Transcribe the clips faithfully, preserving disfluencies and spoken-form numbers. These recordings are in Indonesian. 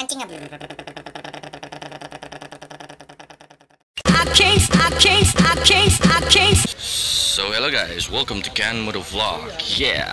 kencing nggak? So hello guys, welcome to Ken Moto Vlog. Yeah.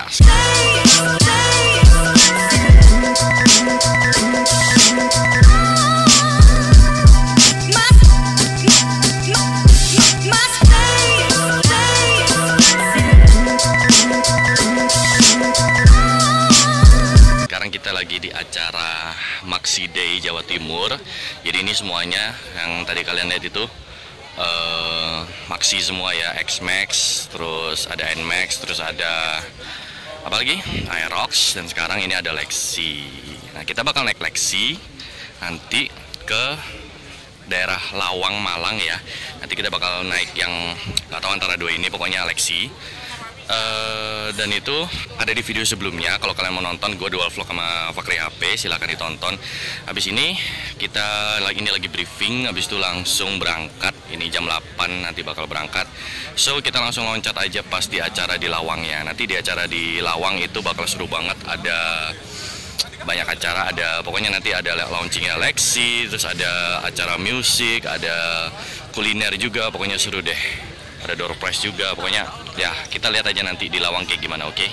Sekarang kita lagi di acara Maxi Day Jawa Timur. Jadi ini semuanya yang tadi kalian lihat itu Uh, Maxi semua ya, X-Max, terus ada N-Max, terus ada apa lagi? Aerox, dan sekarang ini ada Lexi. Nah, kita bakal naik Lexi nanti ke daerah Lawang, Malang ya. Nanti kita bakal naik yang nggak tahu antara dua ini, pokoknya Lexi. Uh, dan itu ada di video sebelumnya. Kalau kalian mau nonton gue dual vlog sama Fakri H P, silahkan ditonton. Habis ini kita lagi ini lagi briefing, habis itu langsung berangkat. Ini jam delapan nanti bakal berangkat. So kita langsung loncat aja pas di acara di Lawang ya. Nanti di acara di Lawang itu bakal seru banget. Ada banyak acara, ada pokoknya nanti ada launchingnya Lexi, terus ada acara musik, ada kuliner juga, pokoknya seru deh. Ada door prize juga, pokoknya ya kita lihat aja nanti di Lawang kayak gimana, oke? Okay?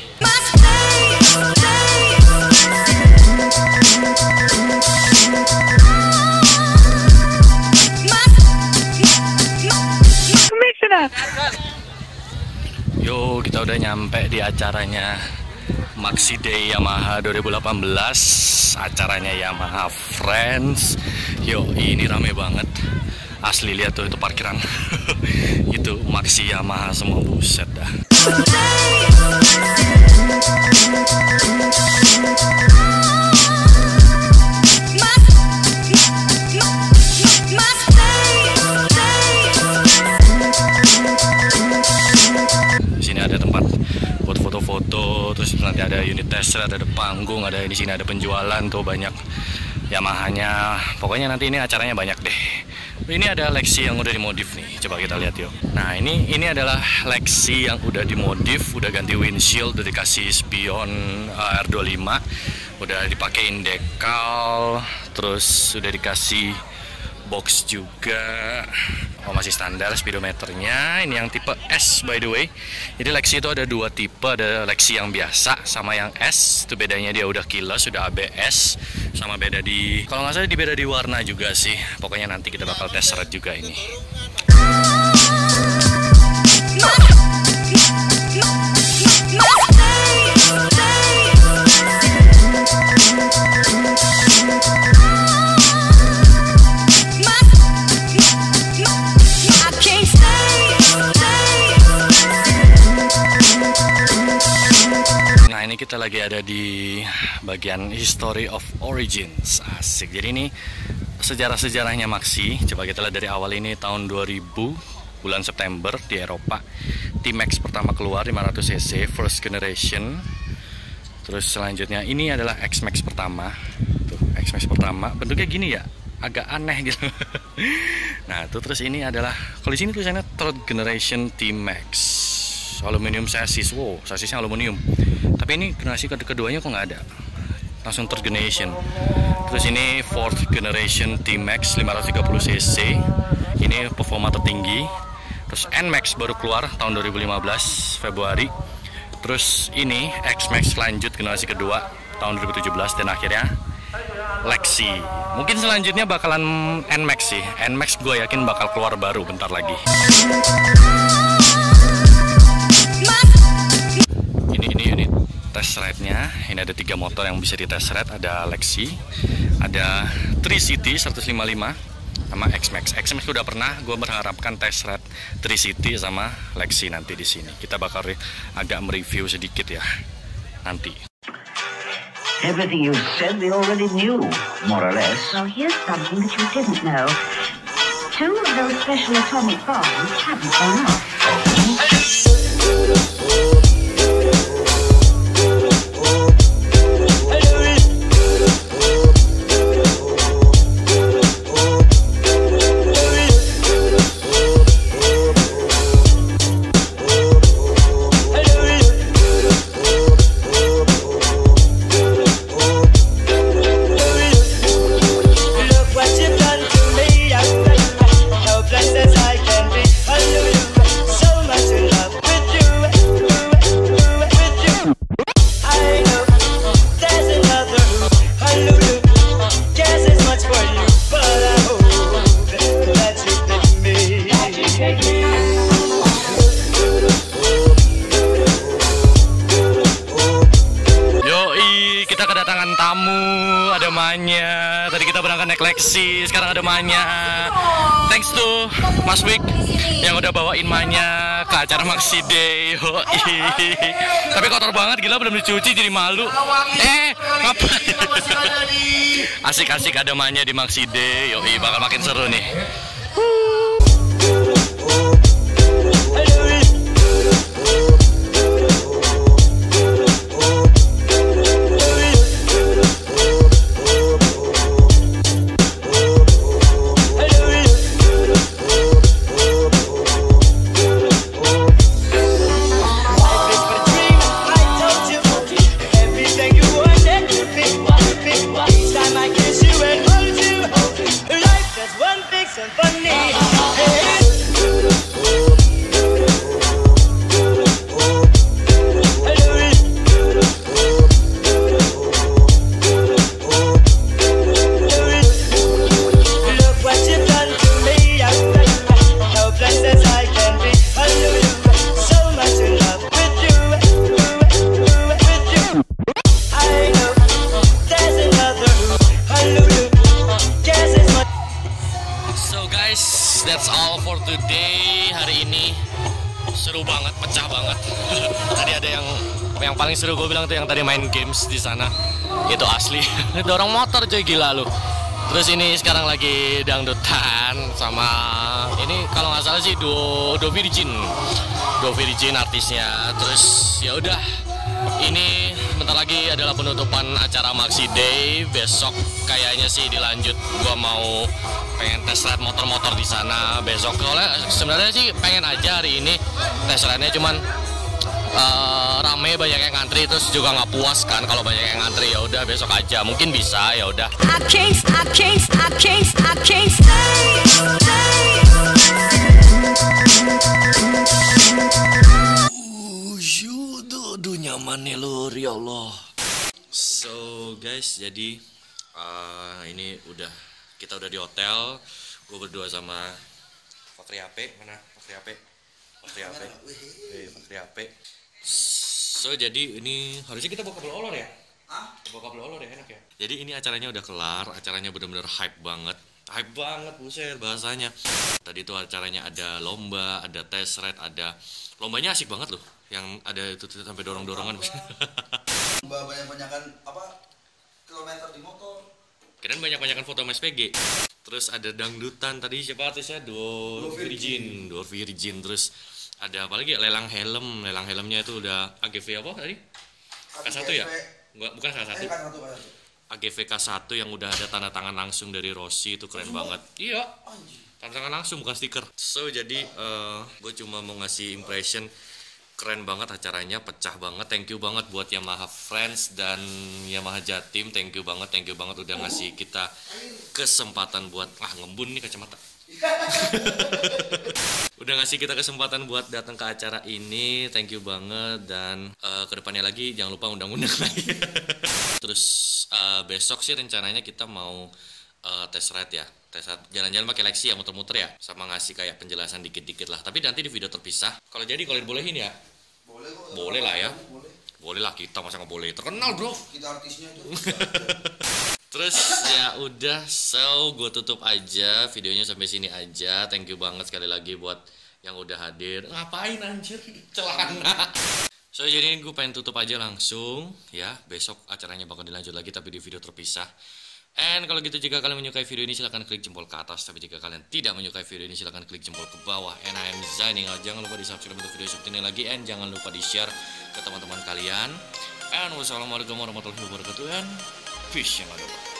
Yo, kita udah nyampe di acaranya Maxi Day Yamaha dua ribu delapan belas, acaranya Yamaha Friends. Yo, ini rame banget. Asli, lihat tuh itu parkiran. Itu Maxi Yamaha semua, buset dah. Di sini ada tempat buat foto-foto, terus nanti ada unit test, ada panggung, ada di sini ada penjualan tuh banyak Yamahanya. Pokoknya nanti ini acaranya banyak deh. Ini ada Lexi yang udah dimodif nih, coba kita lihat yuk. Nah ini ini adalah Lexi yang udah dimodif, udah ganti windshield, udah dikasih spion uh, R dua puluh lima, udah dipakein dekal, terus udah dikasih box juga. Oh, masih standar speedometernya. Ini yang tipe S by the way. Jadi Lexi itu ada dua tipe, ada Lexi yang biasa sama yang S. Itu bedanya dia udah keyless, sudah A B S, sama beda di, kalau nggak salah di beda di warna juga sih. Pokoknya nanti kita bakal tes seret juga ini. Kita lagi ada di bagian History of Origins, asik. Jadi ini sejarah-sejarahnya Maxi. Coba kita lihat dari awal. Ini tahun dua ribu, bulan September di Eropa. T-Max pertama keluar lima ratus cc, first generation. Terus selanjutnya ini adalah X-Max pertama. Tuh, X-Max pertama bentuknya gini ya, agak aneh gitu. Nah, tuh terus ini adalah, kalau di sini tulisannya third generation T-Max. Aluminium chassis, wow, chassisnya aluminium. Tapi ini generasi keduanya kok nggak ada, langsung third generation. Terus ini fourth generation T-Max lima ratus tiga puluh cc, ini performa tertinggi. Terus N-Max baru keluar tahun dua ribu lima belas Februari. Terus ini X-Max lanjut generasi kedua tahun dua ribu tujuh belas, dan akhirnya Lexi. Mungkin selanjutnya bakalan N-Max sih. N-Max gue yakin bakal keluar baru bentar lagi. Ini ini unit test ride-nya. Ini ada tiga motor yang bisa di test ride. Ada Lexi, ada Tri City seratus lima puluh lima, sama X-Max. X-Max udah pernah. Gue berharapkan test ride Tri City sama Lexi nanti di sini. Kita bakal agak mereview sedikit ya nanti. Everything you said we already knew, more or less. Well, here's something that you didn't know. Two of those special atomic bombs haven't gone off. Lexi, sekarang ada Manya. Thanks to Mas Wik yang udah bawain Manya ke acara Maxi Day. Tapi kotor banget, gila, belum dicuci jadi malu. Eh, ngapain? Asik-asik ada Manya di Maxi Day. Yoi, bakal makin seru nih. That's all for today. Hari ini seru banget, pecah banget. Tadi ada yang yang paling seru gue bilang tuh yang tadi main games di sana. Itu asli. Dorong motor coy, gila lu. Terus ini sekarang lagi dangdutan sama ini kalau nggak salah sih Do Do Virgin. Do Virgin artisnya. Terus ya udah. Ini bentar lagi adalah penutupan acara Maxi Day. Besok kayaknya sih dilanjut. Gua mau pengen tes ride motor-motor di sana besok. Soalnya sebenarnya sih pengen aja hari ini tes ride-nya, cuman uh, rame, banyak yang ngantri, terus juga nggak puas kan kalau banyak yang ngantri. Ya udah besok aja, mungkin bisa. Ya udah. Aduh, nyaman nih lur, ya Allah. So guys, jadi uh, ini udah, kita udah di hotel. Gue berdua sama Fakri Ape. Mana Fakri Ape? Fakri Ape. Eh, Fakri Ape. So jadi ini harusnya kita bawa kabel olor ya? Hah? Bawa kabel olor ya, enak ya? Jadi ini acaranya udah kelar. Acaranya bener-bener hype banget. Hype banget, buset bahasanya. Tadi tuh acaranya ada lomba, ada test ride, ada lombanya asik banget loh. Yang ada itu sampai dorong-dorongan. Banyak-banyakan apa kilometer di motor. Kirain banyak-banyakan foto M S P G. Terus ada dangdutan tadi, siapa artisnya? Do Virgin, Do Virgin. Terus ada apa lagi? Lelang helm, lelang helmnya itu udah A G V apa tadi? K satu ya? Enggak, bukan K satu. A G V K satu yang udah ada tanda tangan langsung dari Rossi, itu keren banget. Iya. Tanda tangan langsung, bukan stiker. So jadi uh, gue cuma mau ngasih impression. Keren banget acaranya, pecah banget. Thank you banget buat Yamaha Friends dan Yamaha Jatim. Thank you banget, thank you banget udah ngasih kita kesempatan buat ah ngembun nih kacamata. Udah ngasih kita kesempatan buat datang ke acara ini. Thank you banget. Dan uh, kedepannya lagi jangan lupa undang-undang lagi. Terus uh, besok sih rencananya kita mau uh, test ride ya. Tes jalan-jalan pakai Lexi ya, muter-muter ya, sama ngasih kayak penjelasan dikit-dikit lah. Tapi nanti di video terpisah. Kalau jadi kalau dibolehin ya, boleh, kok, boleh lah ya, boleh. Boleh lah, kita masa nggak boleh, terkenal bro. Kita artisnya itu. Terus ya udah, so gue tutup aja videonya sampai sini aja. Thank you banget sekali lagi buat yang udah hadir. Ngapain anjir, celana. So jadi gue pengen tutup aja langsung ya. Besok acaranya bakal dilanjut lagi tapi di video terpisah. And kalau gitu jika kalian menyukai video ini silahkan klik jempol ke atas. Tapi jika kalian tidak menyukai video ini silahkan klik jempol ke bawah. And I am signing out. Jangan lupa di subscribe untuk video seperti ini lagi. And jangan lupa di share ke teman-teman kalian. And wassalamualaikum warahmatullahi wabarakatuh. And peace yang ada.